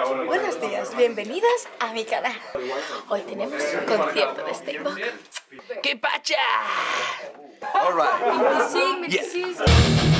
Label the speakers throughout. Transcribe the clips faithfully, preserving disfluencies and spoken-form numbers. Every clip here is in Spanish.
Speaker 1: Buenos días, bienvenidos a mi canal. Hoy tenemos un concierto de Steinbock.
Speaker 2: ¡Qué pacha!
Speaker 3: All right.
Speaker 1: Sí,
Speaker 3: Yeah.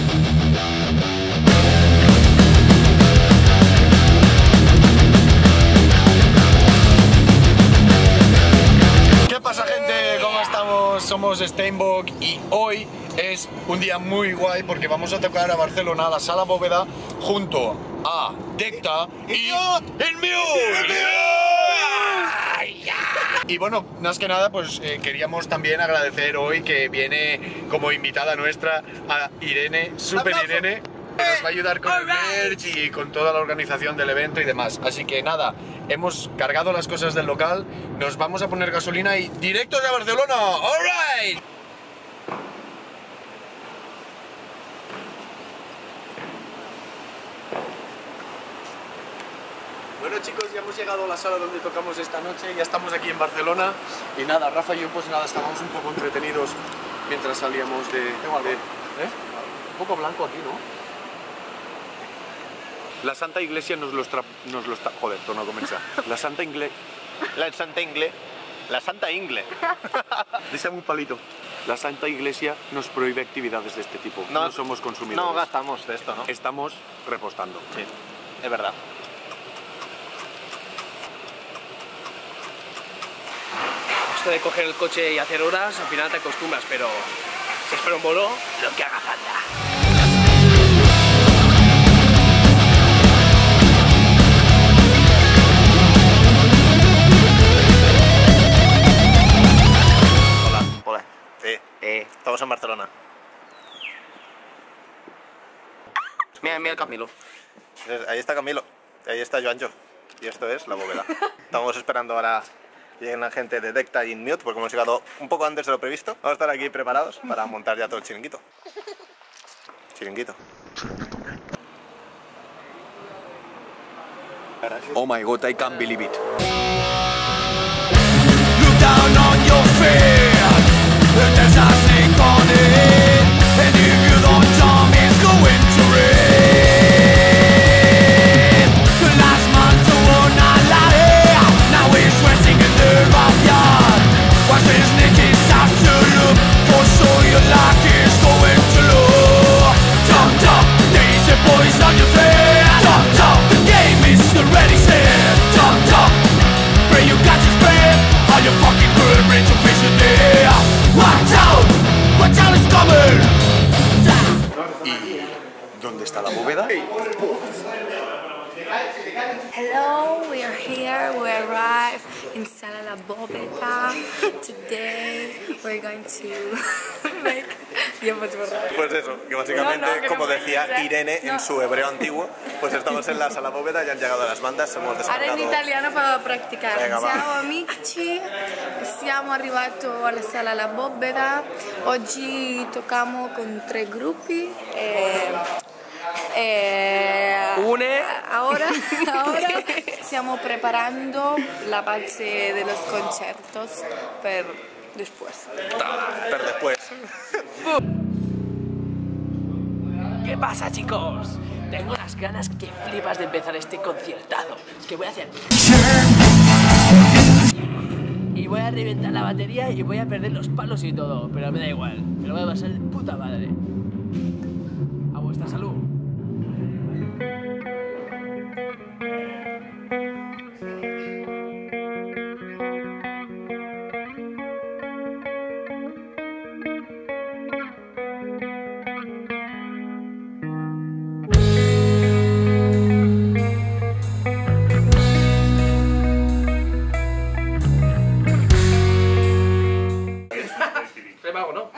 Speaker 3: ¿Qué pasa, gente? ¿Cómo estamos? Somos Steinbock y hoy es un día muy guay porque vamos a tocar a Barcelona, a la Sala Bóveda, junto a Decta y el Mute. Y bueno, más que nada, pues eh, queríamos también agradecer hoy que viene como invitada nuestra a Irene, Super Irene, que nos va a ayudar con el merch y con toda la organización del evento y demás. Así que nada, hemos cargado las cosas del local, nos vamos a poner gasolina y directos a Barcelona. All right. Bueno, chicos, ya hemos llegado a la sala donde tocamos esta noche, ya estamos aquí en Barcelona y nada, Rafa y yo pues nada, estábamos un poco entretenidos mientras salíamos de... de ¿eh? Un poco blanco aquí, ¿no? La Santa Iglesia nos lo está... Nos lo está joder, torno a comenzar. La Santa Ingle...
Speaker 4: La Santa Ingle. La Santa Ingle.
Speaker 3: Déjame un palito. La Santa Iglesia nos prohíbe actividades de este tipo. No, no somos consumidores.
Speaker 4: No gastamos de esto, ¿no?
Speaker 3: Estamos repostando.
Speaker 4: Sí, es verdad.
Speaker 2: Esto de coger el coche y hacer horas, al final te acostumbras, pero si espera un bolo, lo que haga falta.
Speaker 4: Hola, hola. Sí, eh, estamos en Barcelona.
Speaker 2: Mira, mira el Camilo.
Speaker 4: Ahí está Camilo, ahí está Joancho. Y esto es la Bóveda. Estamos esperando ahora que lleguen la gente de Decta y Mute, porque hemos llegado un poco antes de lo previsto. Vamos a estar aquí preparados para montar ya todo el chiringuito. Chiringuito.
Speaker 3: Oh my god, I can't believe it.
Speaker 5: Look down on your fear. There's a snake on it, and if you don't jump, it's going to rain. The last man to own a lie, now he's resting in the backyard. Watch the snake is out to look, for sure your luck is going to look. Jump, jump, there is a poison on your face. Jump, jump, the game is already set. Jump, jump, pray you catch your breath. All your fucking good brains are facing there. Watch out, watch out, it's coming.
Speaker 3: ¿Y dónde está la bóveda?
Speaker 1: Hello, we are here. We arrived in Sala La Bóveda. Today we're going to make... Ya hemos borrado.
Speaker 4: Pues eso, que básicamente,
Speaker 1: No, no, que
Speaker 4: como
Speaker 1: no
Speaker 4: decía
Speaker 1: puede ser.
Speaker 4: Irene en
Speaker 1: No.
Speaker 4: su hebreo antiguo, pues estamos en la Sala Bóveda, ya han llegado las bandas, hemos
Speaker 1: Ahora
Speaker 4: descargado...
Speaker 1: in italiano per praticare.
Speaker 4: Venga, va.
Speaker 1: Siamo amici, siamo arrivati alla Sala La Bóveda. Oggi tocchiamo con tre gruppi. E, e
Speaker 2: Une.
Speaker 1: Ahora, ahora stiamo preparando la base de los conciertos per después.
Speaker 4: Pero después...
Speaker 2: ¿Qué pasa, chicos? Tengo unas ganas que flipas de empezar este conciertazo. Es que voy a hacer... Y voy a reventar la batería y voy a perder los palos y todo. Pero me da igual. Me lo voy a pasar de puta madre. A vuestra salud. Premago, ¿no?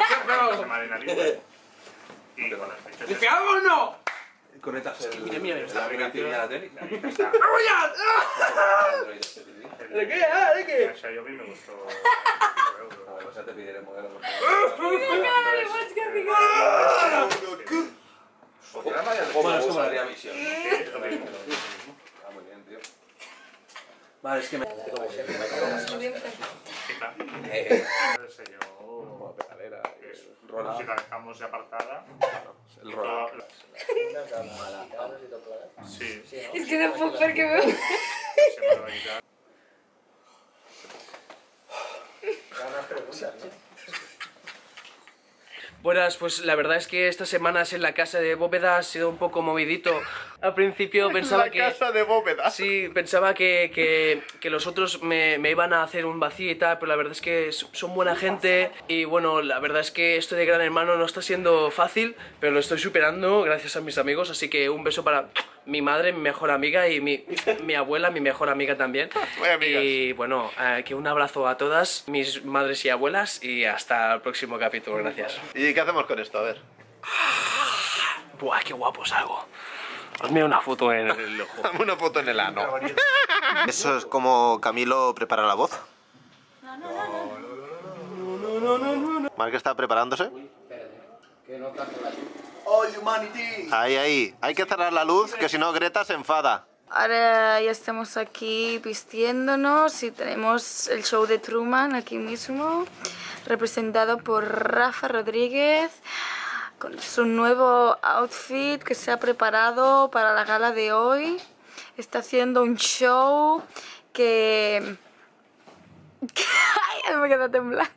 Speaker 2: ¿Premago o no?
Speaker 6: Conectas el...
Speaker 2: Mira, mira, mira.
Speaker 6: la aplicación y a la tele.
Speaker 2: ¡Vamos ya! ¿De qué? Ah, ¿de qué?
Speaker 6: O sea, yo a mí me gustó... A ver, pues ya te pediré el modelo. Bueno, es como la Reavisión. Ah, muy bien, tío. Vale, es que me...
Speaker 1: Muy bien,
Speaker 6: Eh... Como pesadera.
Speaker 7: es rola. Si la dejamos apartada.
Speaker 6: El rola.
Speaker 7: Sí.
Speaker 1: Es que no puedo ver que me...
Speaker 7: Se me va a quitar.
Speaker 2: Buenas, pues la verdad es que estas semanas en la casa de Bóveda ha sido un poco movidito. Al principio pensaba
Speaker 4: la
Speaker 2: que...
Speaker 4: casa de Bóveda.
Speaker 2: Sí, pensaba que, que, que los otros me, me iban a hacer un vacío y tal, pero la verdad es que son buena gente y bueno, la verdad es que esto de Gran Hermano no está siendo fácil, pero lo estoy superando gracias a mis amigos, así que un beso para mi madre, mi mejor amiga y mi, mi abuela, mi mejor amiga también. Y bueno, eh, que un abrazo a todas mis madres y abuelas y hasta el próximo capítulo, gracias.
Speaker 4: ¿Y qué hacemos con esto? A ver.
Speaker 2: Buah, qué guapo salgo. Hazme una foto en el ojo.
Speaker 4: Dame una foto en el ano. Eso es como Camilo prepara la voz.
Speaker 1: No, no, no, no.
Speaker 4: Marc está preparándose.
Speaker 6: ¡Oh, humanity!
Speaker 4: Ahí, ahí. Hay que cerrar la luz, que si no Greta se enfada.
Speaker 1: Ahora ya estamos aquí vistiéndonos y tenemos el show de Truman aquí mismo, representado por Rafa Rodríguez, con su nuevo outfit que se ha preparado para la gala de hoy. Está haciendo un show que... ¡Ay! Me quedo temblando.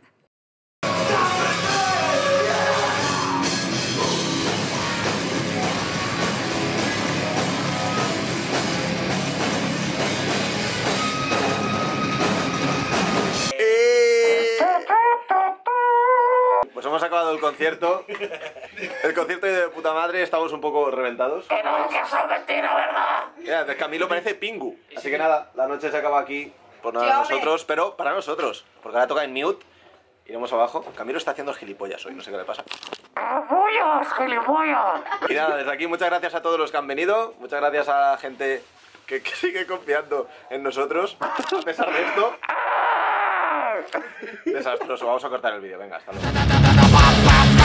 Speaker 4: Pues hemos acabado el concierto. El concierto de puta madre, estamos un poco reventados.
Speaker 5: Que no, que soy mentira, ¿verdad?
Speaker 4: Mira, Camilo parece Pingu. Así que nada, la noche se acaba aquí por nada
Speaker 1: ¡Qué
Speaker 4: nosotros, pero para nosotros. Porque ahora toca en mute. Iremos abajo. Camilo está haciendo gilipollas hoy, no sé qué le pasa.
Speaker 5: ¡Gilipollas, gilipollas!
Speaker 4: Y nada, desde aquí muchas gracias a todos los que han venido. Muchas gracias a la gente que, que sigue confiando en nosotros. A pesar de esto. Desastroso, vamos a cortar el vídeo, venga, hasta luego.